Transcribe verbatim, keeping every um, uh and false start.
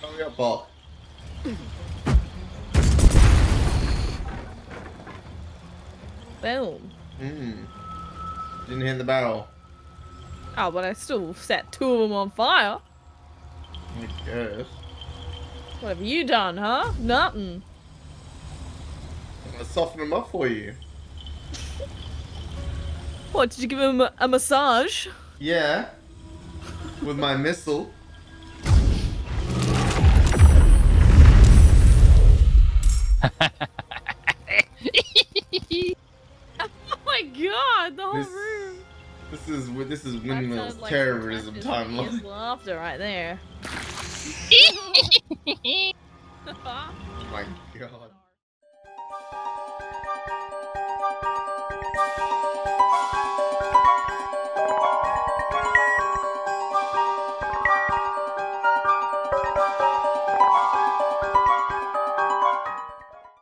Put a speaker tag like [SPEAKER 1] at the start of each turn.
[SPEAKER 1] Hurry up, Ball.
[SPEAKER 2] Boom.
[SPEAKER 1] Hmm. Didn't hit the barrel.
[SPEAKER 2] Oh, but I still set two of them on fire.
[SPEAKER 1] I guess.
[SPEAKER 2] What have you done, huh? Nothing.
[SPEAKER 1] I'm gonna soften them up for you.
[SPEAKER 2] What, did you give him a, a massage?
[SPEAKER 1] Yeah. With my missile.
[SPEAKER 2] Oh my god, the whole
[SPEAKER 1] This,
[SPEAKER 2] room.
[SPEAKER 1] this is this is
[SPEAKER 2] That
[SPEAKER 1] Windmill's
[SPEAKER 2] sounded like
[SPEAKER 1] terrorism
[SPEAKER 2] some
[SPEAKER 1] timeline.
[SPEAKER 2] his laughter right there.
[SPEAKER 1] Oh my god.